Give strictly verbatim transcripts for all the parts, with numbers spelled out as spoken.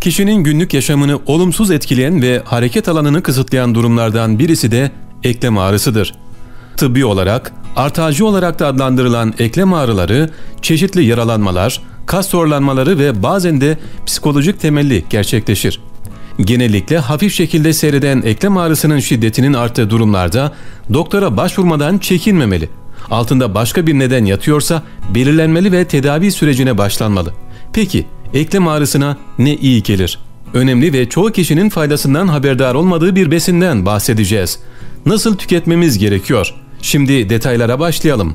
Kişinin günlük yaşamını olumsuz etkileyen ve hareket alanını kısıtlayan durumlardan birisi de eklem ağrısıdır. Tıbbi olarak, artralji olarak da adlandırılan eklem ağrıları, çeşitli yaralanmalar, kas zorlanmaları ve bazen de psikolojik temelli gerçekleşir. Genellikle hafif şekilde seyreden eklem ağrısının şiddetinin arttığı durumlarda doktora başvurmadan çekinmemeli. Altında başka bir neden yatıyorsa belirlenmeli ve tedavi sürecine başlanmalı. Peki, eklem ağrısına ne iyi gelir? Önemli ve çoğu kişinin faydasından haberdar olmadığı bir besinden bahsedeceğiz. Nasıl tüketmemiz gerekiyor? Şimdi detaylara başlayalım.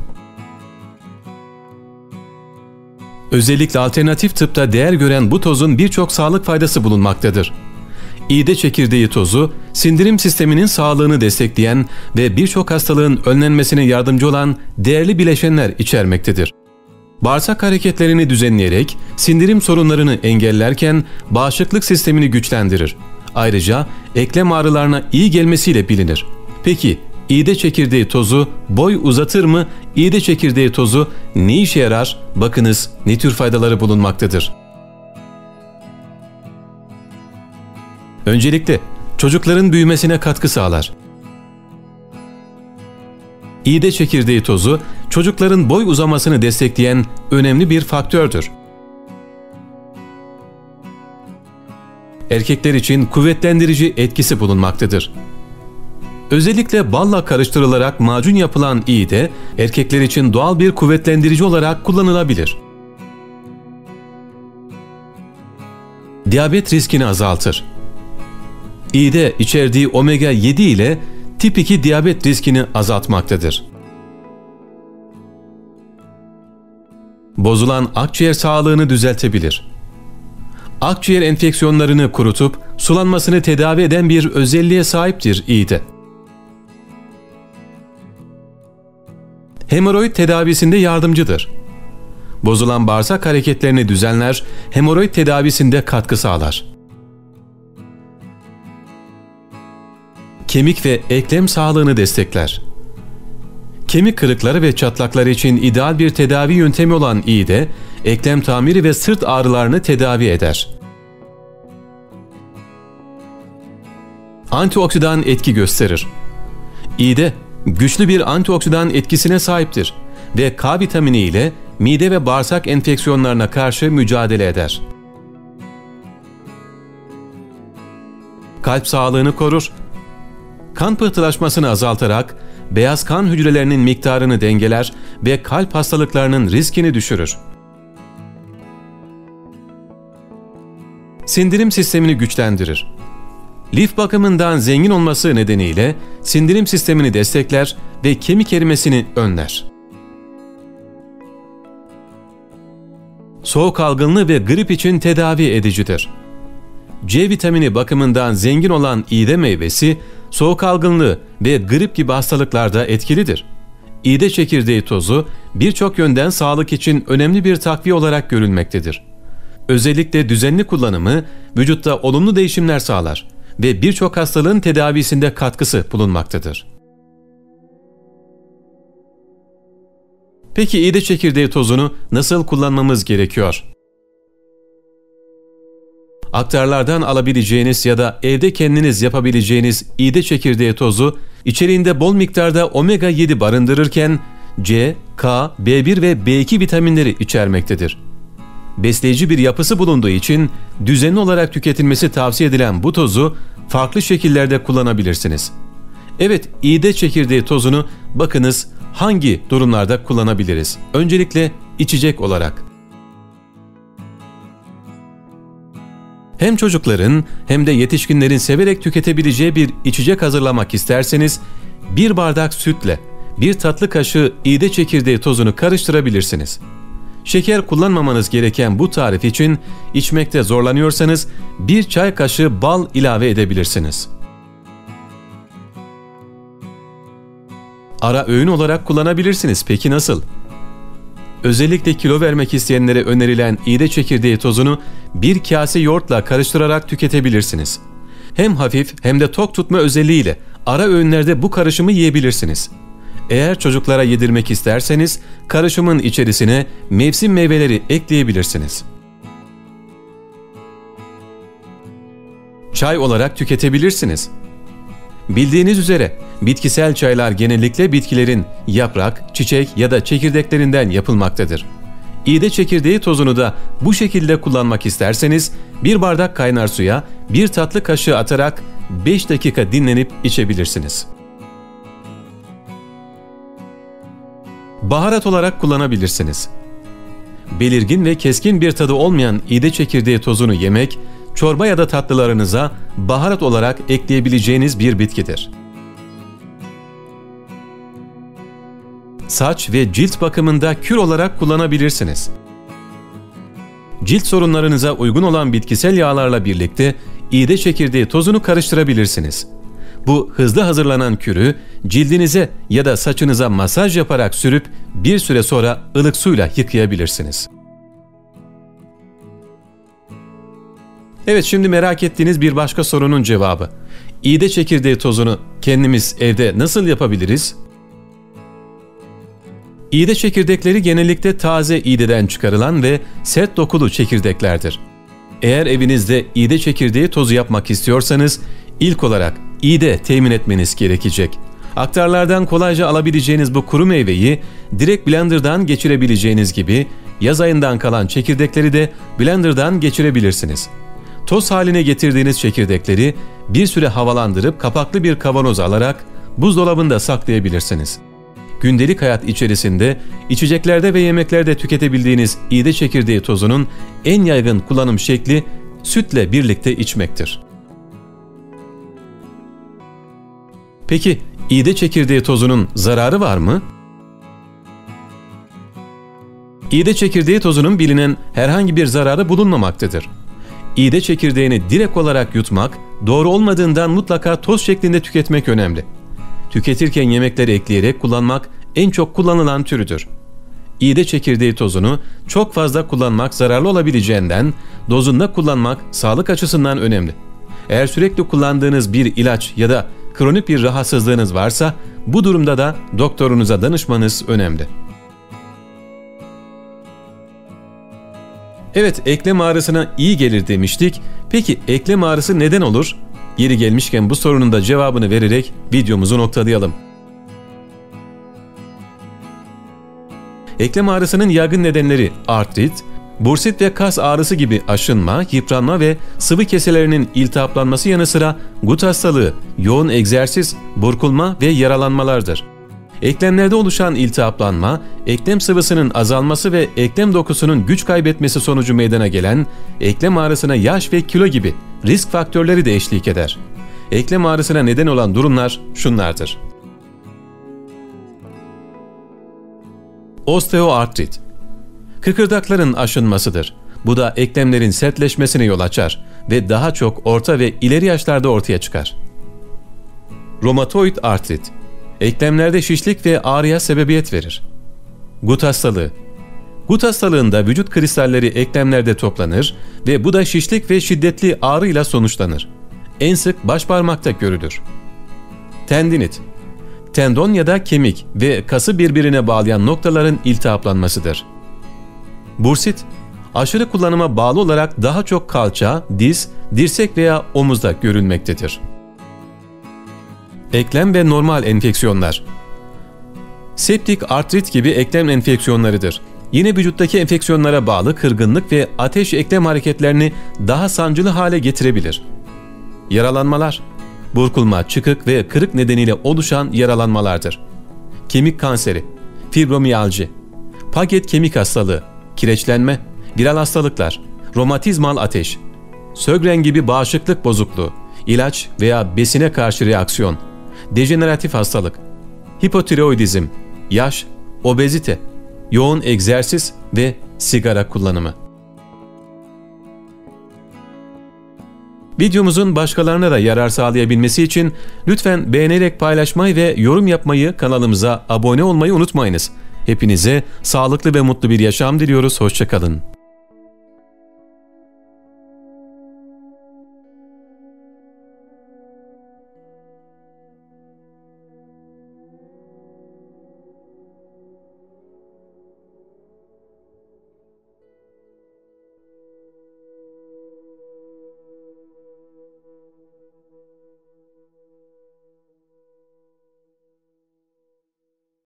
Özellikle alternatif tıpta değer gören bu tozun birçok sağlık faydası bulunmaktadır. İğde çekirdeği tozu, sindirim sisteminin sağlığını destekleyen ve birçok hastalığın önlenmesine yardımcı olan değerli bileşenler içermektedir. Bağırsak hareketlerini düzenleyerek sindirim sorunlarını engellerken bağışıklık sistemini güçlendirir. Ayrıca eklem ağrılarına iyi gelmesiyle bilinir. Peki, İğde çekirdeği tozu boy uzatır mı? İğde çekirdeği tozu ne işe yarar? Bakınız ne tür faydaları bulunmaktadır. Öncelikle çocukların büyümesine katkı sağlar. İğde çekirdeği tozu çocukların boy uzamasını destekleyen önemli bir faktördür. Erkekler için kuvvetlendirici etkisi bulunmaktadır. Özellikle balla karıştırılarak macun yapılan iğde, erkekler için doğal bir kuvvetlendirici olarak kullanılabilir. Diyabet riskini azaltır. İğde içerdiği omega yedi ile tip iki diyabet riskini azaltmaktadır. Bozulan akciğer sağlığını düzeltebilir. Akciğer enfeksiyonlarını kurutup sulanmasını tedavi eden bir özelliğe sahiptir iğde. Hemoroid tedavisinde yardımcıdır. Bozulan bağırsak hareketlerini düzenler, hemoroid tedavisinde katkı sağlar. Kemik ve eklem sağlığını destekler. Kemik kırıkları ve çatlakları için ideal bir tedavi yöntemi olan iğde, eklem tamiri ve sırt ağrılarını tedavi eder. Antioksidan etki gösterir. İğde, güçlü bir antioksidan etkisine sahiptir ve K vitamini ile mide ve bağırsak enfeksiyonlarına karşı mücadele eder. Kalp sağlığını korur. Kan pıhtılaşmasını azaltarak beyaz kan hücrelerinin miktarını dengeler ve kalp hastalıklarının riskini düşürür. Sindirim sistemini güçlendirir. Lif bakımından zengin olması nedeniyle sindirim sistemini destekler ve kemik erimesini önler. Soğuk algınlığı ve grip için tedavi edicidir. C vitamini bakımından zengin olan iğde meyvesi, soğuk algınlığı ve grip gibi hastalıklarda etkilidir. İğde çekirdeği tozu birçok yönden sağlık için önemli bir takviye olarak görülmektedir. Özellikle düzenli kullanımı vücutta olumlu değişimler sağlar ve birçok hastalığın tedavisinde katkısı bulunmaktadır. Peki iğde çekirdeği tozunu nasıl kullanmamız gerekiyor? Aktarlardan alabileceğiniz ya da evde kendiniz yapabileceğiniz iğde çekirdeği tozu içeriğinde bol miktarda omega yedi barındırırken C, K, B bir ve B iki vitaminleri içermektedir. Besleyici bir yapısı bulunduğu için düzenli olarak tüketilmesi tavsiye edilen bu tozu farklı şekillerde kullanabilirsiniz. Evet, iğde çekirdeği tozunu bakınız hangi durumlarda kullanabiliriz? Öncelikle içecek olarak. Hem çocukların hem de yetişkinlerin severek tüketebileceği bir içecek hazırlamak isterseniz bir bardak sütle bir tatlı kaşığı iğde çekirdeği tozunu karıştırabilirsiniz. Şeker kullanmamanız gereken bu tarif için içmekte zorlanıyorsanız bir çay kaşığı bal ilave edebilirsiniz. Ara öğün olarak kullanabilirsiniz. Peki nasıl? Özellikle kilo vermek isteyenlere önerilen iğde çekirdeği tozunu bir kase yoğurtla karıştırarak tüketebilirsiniz. Hem hafif hem de tok tutma özelliğiyle ara öğünlerde bu karışımı yiyebilirsiniz. Eğer çocuklara yedirmek isterseniz karışımın içerisine mevsim meyveleri ekleyebilirsiniz. çay olarak tüketebilirsiniz. Bildiğiniz üzere bitkisel çaylar genellikle bitkilerin yaprak, çiçek ya da çekirdeklerinden yapılmaktadır. İğde çekirdeği tozunu da bu şekilde kullanmak isterseniz bir bardak kaynar suya bir tatlı kaşığı atarak beş dakika dinlenip içebilirsiniz. Baharat olarak kullanabilirsiniz. Belirgin ve keskin bir tadı olmayan iğde çekirdeği tozunu yemek, çorba ya da tatlılarınıza baharat olarak ekleyebileceğiniz bir bitkidir. Saç ve cilt bakımında kür olarak kullanabilirsiniz. Cilt sorunlarınıza uygun olan bitkisel yağlarla birlikte iğde çekirdeği tozunu karıştırabilirsiniz. Bu hızlı hazırlanan kürü cildinize ya da saçınıza masaj yaparak sürüp bir süre sonra ılık suyla yıkayabilirsiniz. Evet, şimdi merak ettiğiniz bir başka sorunun cevabı. İğde çekirdeği tozunu kendimiz evde nasıl yapabiliriz? İğde çekirdekleri genellikle taze iğdeden çıkarılan ve sert dokulu çekirdeklerdir. Eğer evinizde iğde çekirdeği tozu yapmak istiyorsanız ilk olarak iğde temin etmeniz gerekecek. Aktarlardan kolayca alabileceğiniz bu kuru meyveyi direkt blenderdan geçirebileceğiniz gibi yaz ayından kalan çekirdekleri de blenderdan geçirebilirsiniz. Toz haline getirdiğiniz çekirdekleri bir süre havalandırıp kapaklı bir kavanoz alarak buzdolabında saklayabilirsiniz. Gündelik hayat içerisinde içeceklerde ve yemeklerde tüketebildiğiniz iğde çekirdeği tozunun en yaygın kullanım şekli sütle birlikte içmektir. Peki iğde çekirdeği tozunun zararı var mı? İğde çekirdeği tozunun bilinen herhangi bir zararı bulunmamaktadır. İğde çekirdeğini direkt olarak yutmak doğru olmadığından mutlaka toz şeklinde tüketmek önemli. Tüketirken yemekleri ekleyerek kullanmak en çok kullanılan türüdür. İğde çekirdeği tozunu çok fazla kullanmak zararlı olabileceğinden dozunda kullanmak sağlık açısından önemli. Eğer sürekli kullandığınız bir ilaç ya da kronik bir rahatsızlığınız varsa bu durumda da doktorunuza danışmanız önemli. Evet, eklem ağrısına iyi gelir demiştik. Peki eklem ağrısı neden olur? Yeri gelmişken bu sorunun da cevabını vererek videomuzu noktalayalım. Eklem ağrısının yaygın nedenleri artrit, bursit ve kas ağrısı gibi aşınma, yıpranma ve sıvı keselerinin iltihaplanması yanı sıra gut hastalığı, yoğun egzersiz, burkulma ve yaralanmalardır. Eklemlerde oluşan iltihaplanma, eklem sıvısının azalması ve eklem dokusunun güç kaybetmesi sonucu meydana gelen eklem ağrısına yaş ve kilo gibi risk faktörleri de eşlik eder. Eklem ağrısına neden olan durumlar şunlardır. Osteoartrit, kıkırdakların aşınmasıdır. Bu da eklemlerin sertleşmesine yol açar ve daha çok orta ve ileri yaşlarda ortaya çıkar. Romatoid artrit, eklemlerde şişlik ve ağrıya sebebiyet verir. Gut hastalığı, gut hastalığında vücut kristalleri eklemlerde toplanır ve bu da şişlik ve şiddetli ağrıyla sonuçlanır. En sık baş parmakta görülür. Tendinit, tendon ya da kemik ve kası birbirine bağlayan noktaların iltihaplanmasıdır. Bursit, aşırı kullanıma bağlı olarak daha çok kalça, diz, dirsek veya omuzda görülmektedir. Eklem ve normal enfeksiyonlar. Septik artrit gibi eklem enfeksiyonlarıdır. Yine vücuttaki enfeksiyonlara bağlı kırgınlık ve ateş eklem hareketlerini daha sancılı hale getirebilir. Yaralanmalar, burkulma, çıkık ve kırık nedeniyle oluşan yaralanmalardır. Kemik kanseri, fibromiyalji, paget kemik hastalığı, kireçlenme, viral hastalıklar, romatizmal ateş, Sjögren gibi bağışıklık bozukluğu, ilaç veya besine karşı reaksiyon, dejeneratif hastalık, hipotiroidizm, yaş, obezite, yoğun egzersiz ve sigara kullanımı. Videomuzun başkalarına da yarar sağlayabilmesi için lütfen beğenerek paylaşmayı ve yorum yapmayı, kanalımıza abone olmayı unutmayınız. Hepinize sağlıklı ve mutlu bir yaşam diliyoruz. Hoşça kalın.